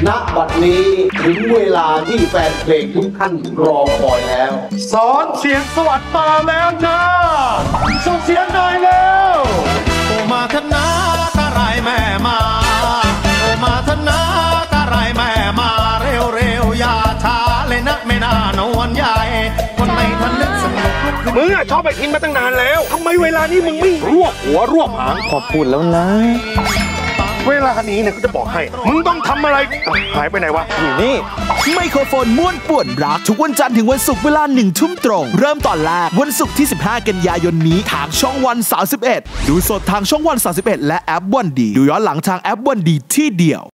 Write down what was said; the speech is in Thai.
ณบัดนี้ถึงเวลาที่แฟนเพลงทุกท่านรอคอยแล้วสอนเสียงสวัสดิ์มาแล้วนะส่งเสียงหน่อยแล้วโอมาธนากะไรแม่มาโอมาธนากะไรแม่มาเร็วเร็วอย่าช้าเลยนะไม่น่านวลใหญ่คนในทันนึกสนุกมึงชอบไปทิ้งมาตั้งนานแล้วทำไมเวลานี้มึงไม่รวบหัวรวบหางขอบคุณแล้วนะเวลานี้เนี่ยก็จะบอกให้มึงต้องทำอะไรหายไปไหนวะอยู่นี่ไมโครโฟนม้วนป่วนรักทุกวันจันทร์ถึงวันศุกร์เวลา1 ทุ่มตรงเริ่มตอนแรกวันศุกร์ที่15 กันยายนนี้ทางช่องวัน31ดูสดทางช่องวัน31และแอปวันดีดูย้อนหลังทางแอปวันดีที่เดียว